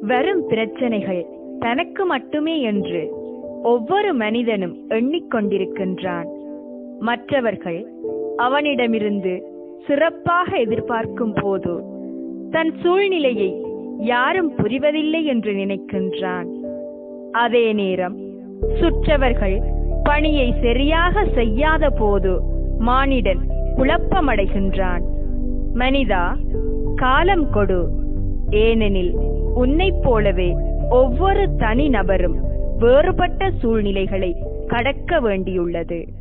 வரும் பிரச்சனைகள் தனக்கு மட்டுமே என்று ஒவ்வொரு மனிதனும் எண்ணிக்கொண்டிருக்கின்றான். மற்றவர்கள் அவனிடமிருந்து சிறப்பாக எதிர்பார்க்கும் போது தன் சூழ்நிலையை யாரும் புரிவதில்லை என்று நினைக்கின்றான். அதே நேரம் சுற்றவர்கள் பணியை சரியாக செய்யாத போது மானிடன் குழப்பமடைகின்றான். மனிதா, காலம் கொடு, ஏனெனில் உன்னைப் போலவே ஒவ்வொரு தனி நபரும் வேறுபட்ட சூழ்நிலைகளை கடக்க வேண்டியுள்ளது.